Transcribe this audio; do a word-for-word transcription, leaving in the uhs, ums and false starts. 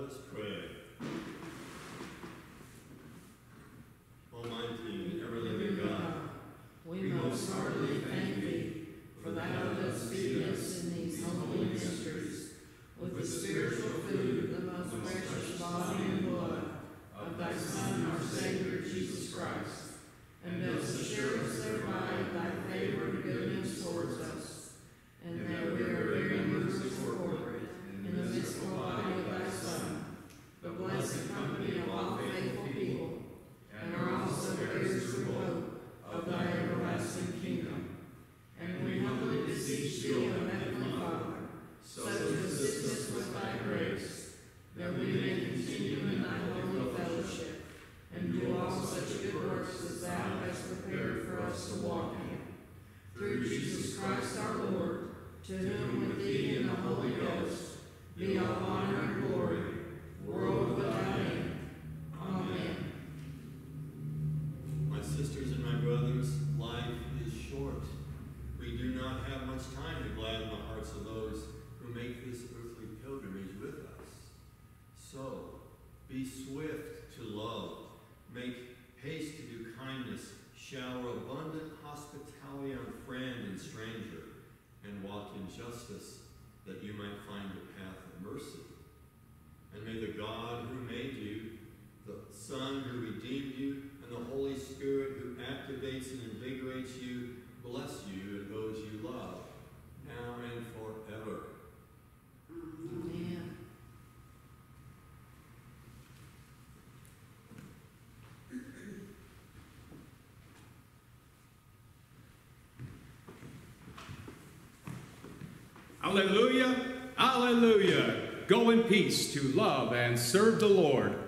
us pray. Almighty and ever-living God, we most heartily thank thee, for thou dost feed us in these holy mysteries with the spiritual food, the most precious body and blood of thy Son, our Savior, Jesus Christ, and dost assure us thereby of thy favor and goodness towards us, and that we are very members corporate in the mystical body of thy Son, the blessed company of all faithful people, and are also heirs through hope of thy everlasting kingdom. And we humbly beseech thee, O Heavenly Father, so to assist us with thy grace, that we may continue in thy holy fellowship, and do all such good works as thou hast prepared for us to walk in. Through Jesus Christ our Lord, to whom with thee and the Holy Ghost be all honor and glory, world without end. Amen. My sisters and my brothers, life is short. We do not have much time to gladden the hearts of those who make this earthly pilgrimage with us. So, be swift to love, make haste to do kindness, shower abundant hospitality on friend and stranger, and walk in justice, that you might find the path of mercy. And may the God who made you, the Son who redeemed you, and the Holy Spirit who activates and invigorates you, bless you and those you love, now and forever. Amen. Alleluia, alleluia. Go in peace to love and serve the Lord.